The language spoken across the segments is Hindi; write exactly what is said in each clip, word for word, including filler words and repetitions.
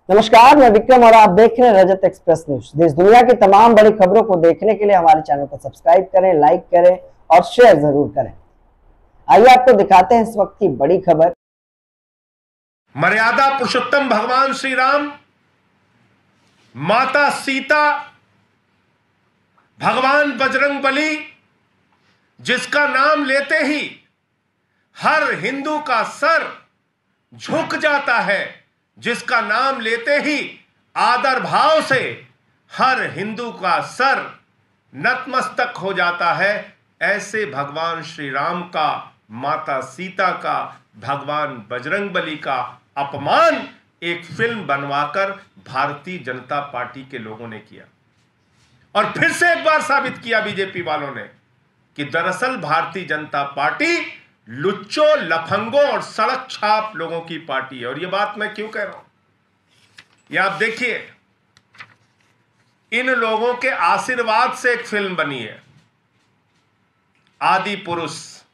नमस्कार, मैं विक्रम और आप देख रहे हैं रजत एक्सप्रेस न्यूज। देश दुनिया की तमाम बड़ी खबरों को देखने के लिए हमारे चैनल को सब्सक्राइब करें, लाइक करें और शेयर जरूर करें। आइए आपको दिखाते हैं इस वक्त की बड़ी खबर। मर्यादा पुरुषोत्तम भगवान श्री राम, माता सीता, भगवान बजरंग बली, जिसका नाम लेते ही हर हिंदू का सर झुक जाता है, जिसका नाम लेते ही आदर भाव से हर हिंदू का सर नतमस्तक हो जाता है, ऐसे भगवान श्री राम का, माता सीता का, भगवान बजरंग बली का अपमान एक फिल्म बनवाकर भारतीय जनता पार्टी के लोगों ने किया। और फिर से एक बार साबित किया बीजेपी वालों ने कि दरअसल भारतीय जनता पार्टी लुच्चों, लफंगों और सड़क छाप लोगों की पार्टी है। और यह बात मैं क्यों कह रहा हूं, यह आप देखिए, इन लोगों के आशीर्वाद से एक फिल्म बनी है, आदि पुरुष।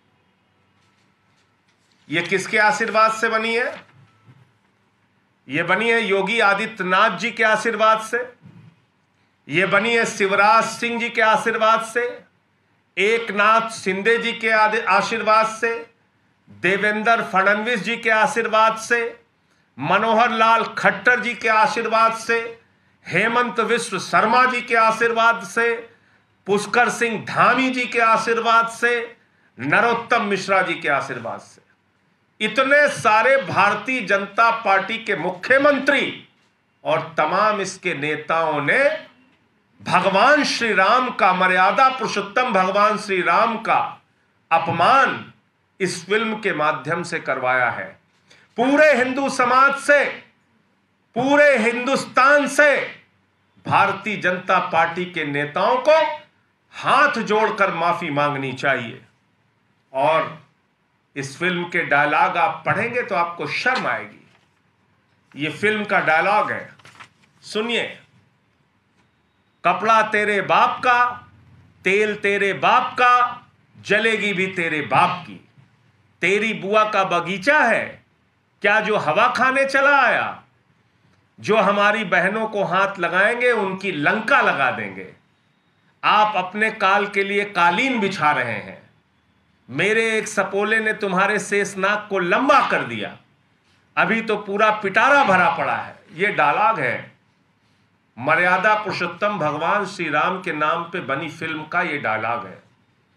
यह किसके आशीर्वाद से बनी है? यह बनी है योगी आदित्यनाथ जी के आशीर्वाद से, यह बनी है शिवराज सिंह जी के आशीर्वाद से, एकनाथ शिंदे जी के आशीर्वाद से, देवेंद्र फडणवीस जी के आशीर्वाद से, मनोहर लाल खट्टर जी के आशीर्वाद से, हेमंत विश्व शर्मा जी के आशीर्वाद से, पुष्कर सिंह धामी जी के आशीर्वाद से, नरोत्तम मिश्रा जी के आशीर्वाद से, इतने सारे भारतीय जनता पार्टी के मुख्यमंत्री और तमाम इसके नेताओं ने भगवान श्री राम का, मर्यादा पुरुषोत्तम भगवान श्री राम का अपमान इस फिल्म के माध्यम से करवाया है। पूरे हिंदू समाज से, पूरे हिंदुस्तान से भारतीय जनता पार्टी के नेताओं को हाथ जोड़कर माफी मांगनी चाहिए। और इस फिल्म के डायलॉग आप पढ़ेंगे तो आपको शर्म आएगी। यह फिल्म का डायलॉग है, सुनिए। कपड़ा तेरे बाप का, तेल तेरे बाप का, जलेगी भी तेरे बाप की। तेरी बुआ का बगीचा है क्या जो हवा खाने चला आया? जो हमारी बहनों को हाथ लगाएंगे उनकी लंका लगा देंगे। आप अपने काल के लिए कालीन बिछा रहे हैं, मेरे एक सपोले ने तुम्हारे शेषनाग को लंबा कर दिया, अभी तो पूरा पिटारा भरा पड़ा है। यह डायलॉग है मर्यादा पुरुषोत्तम भगवान श्री राम के नाम पे बनी फिल्म का। यह डायलॉग है,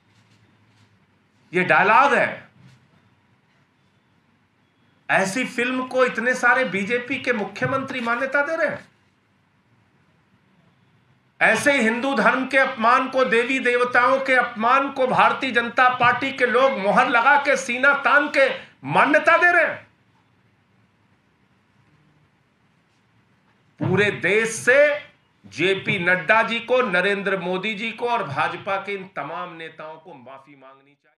यह डायलॉग है। ऐसी फिल्म को इतने सारे बीजेपी के मुख्यमंत्री मान्यता दे रहे हैं। ऐसे हिंदू धर्म के अपमान को, देवी देवताओं के अपमान को भारतीय जनता पार्टी के लोग मोहर लगा के, सीना तान के मान्यता दे रहे हैं। पूरे देश से जेपी नड्डा जी को, नरेंद्र मोदी जी को और भाजपा के इन तमाम नेताओं को माफी मांगनी चाहिए।